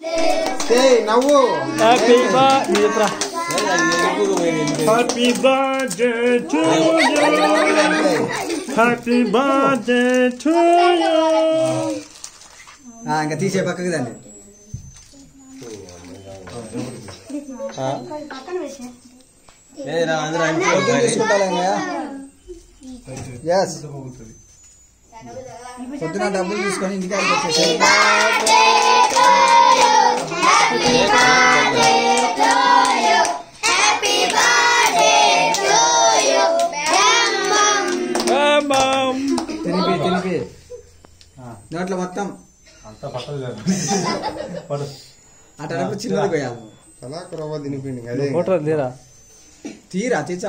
నవ్వు happy birthday happy birthday to you happy birthday to you ఇంకా తీసే పక్కకి దాన్ని పొద్దున డబ్బులు తీసుకొని ఇంటికాడికి వచ్చేసారు. తెలిపి నోట్లో మొత్తం అటప్పుడు చిన్నది పోయాలి. తీరా తీర్చా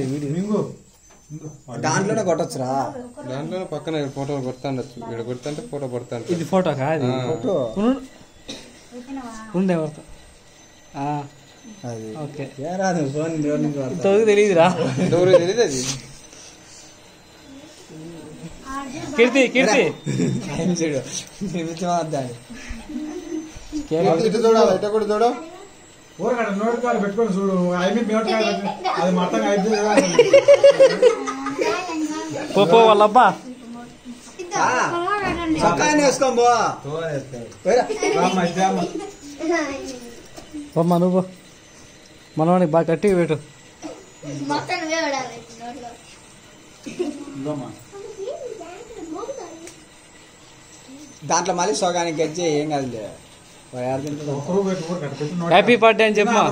దాంట్లోనే కొట్టొచ్చురా. దాంట్లో పక్కన ఫోటో కొడతాండొచ్చు. ఇక్కడ కొడతాంటే ఫోటో కొడతాను. ఇది ఫోటో కాదు ఫోటో ఉండే ఓకే తెలియదురా తెలియదు అది. కీర్తి కీర్తి చూడు ఇటు చూడాలి, ఇటు కూడా చూడు. నోటి కాలు పెట్టుకొని చూడు. అది మొత్తం పో వాళ్ళబ్బా చొక్కాయని వేసుకోబో అమ్మా నువ్వు మనవాడికి బాగా గట్టిగా పెట్టు. దాంట్లో మళ్ళీ సోగానికి గచ్చి ఏం కాదులే. హ్యాపీ బర్త్డే అని చెప్పమా.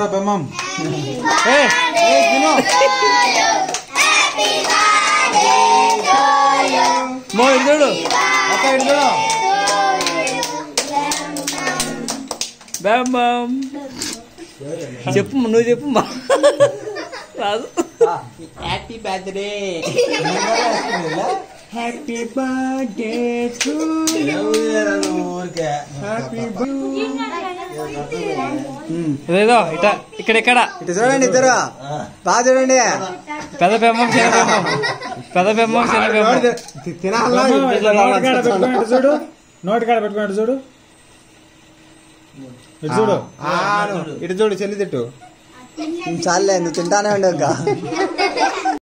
మో ఇటు చూడు అక్క ఇటు చూడు. చెప్పు నువ్వు చెప్పమ్మా. రాదు. Happy birthday happy birthday to ఇదేదో ఇట ఇక్కడ ఇటు చూడండి ఇద్దరు బాగా చూడండి. పెద్ద పెమ్మం చిన్న పెమ్మం పెద్ద పెమ్మం చిన్న పెమ్మం చూడు. నోటి కాడ పెట్టుకున్నాడు చూడు. ఇటు చూడు ఇటు చూడు చెల్లి తిట్టు. చాలే నువ్వు తింటానే ఉండవు.